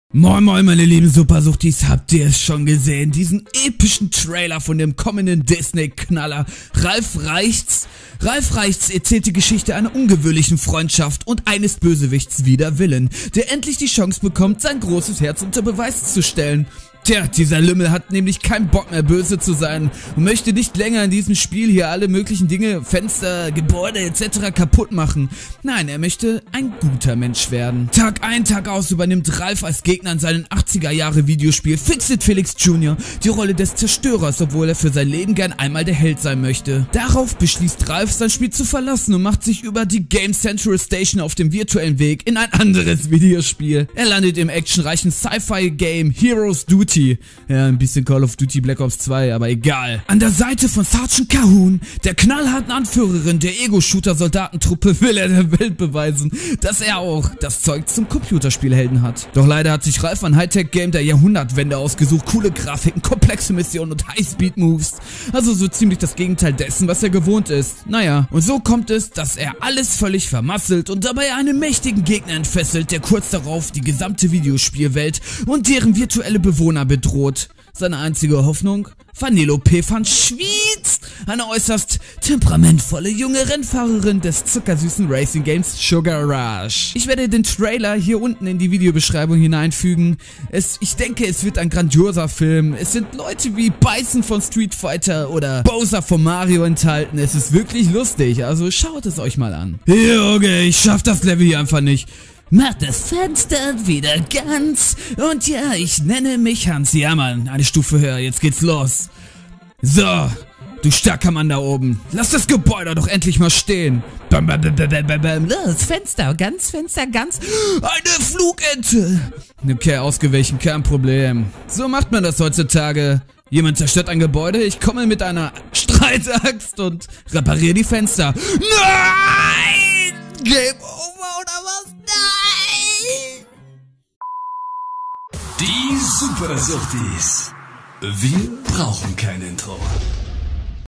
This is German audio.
Moin moin meine lieben Supersuchtis, habt ihr es schon gesehen? Diesen epischen Trailer von dem kommenden Disney-Knaller Ralf Reichts? Ralf Reichts erzählt die Geschichte einer ungewöhnlichen Freundschaft und eines Bösewichts wider Willen, der endlich die Chance bekommt, sein großes Herz unter Beweis zu stellen. Tja, dieser Lümmel hat nämlich keinen Bock mehr böse zu sein und möchte nicht länger in diesem Spiel hier alle möglichen Dinge, Fenster, Gebäude etc. kaputt machen. Nein, er möchte ein guter Mensch werden. Tag ein, Tag aus übernimmt Ralf als Gegner in seinem 80er Jahre Videospiel Fix-It Felix Jr. die Rolle des Zerstörers, obwohl er für sein Leben gern einmal der Held sein möchte. Darauf beschließt Ralf, sein Spiel zu verlassen und macht sich über die Game Central Station auf dem virtuellen Weg in ein anderes Videospiel. Er landet im actionreichen Sci-Fi-Game Heroes Duty. Ja, ein bisschen Call of Duty Black Ops 2, aber egal. An der Seite von Sergeant Kahun, der knallharten Anführerin der Ego-Shooter-Soldatentruppe, will er der Welt beweisen, dass er auch das Zeug zum Computerspielhelden hat. Doch leider hat sich Ralf ein Hightech-Game der Jahrhundertwende ausgesucht, coole Grafiken, komplexe Missionen und High-Speed-Moves. Also so ziemlich das Gegenteil dessen, was er gewohnt ist. Naja, und so kommt es, dass er alles völlig vermasselt und dabei einen mächtigen Gegner entfesselt, der kurz darauf die gesamte Videospielwelt und deren virtuelle Bewohner bedroht. Seine einzige Hoffnung? Vanellope van Schwyz, eine äußerst temperamentvolle junge Rennfahrerin des zuckersüßen Racing Games Sugar Rush. Ich werde den Trailer hier unten in die Videobeschreibung hineinfügen. Ich denke, es wird ein grandioser Film. Es sind Leute wie Bison von Street Fighter oder Bowser von Mario enthalten. Es ist wirklich lustig, also schaut es euch mal an. Junge, ich schaff das Level hier einfach nicht. Mach das Fenster wieder ganz. Und ja, ich nenne mich Hans. Ja, Mann, eine Stufe höher, jetzt geht's los. So, du starker Mann da oben. Lass das Gebäude doch endlich mal stehen. Bam, bam, bam, bam, bam, bam. Los, Fenster ganz. Eine Flugente. Okay, ausgewichen, kein Problem. So macht man das heutzutage. Jemand zerstört ein Gebäude, ich komme mit einer Streitaxt und repariere die Fenster. Nein! Game over oder was? Nein! Die Supersuchtis. Wir brauchen kein Intro.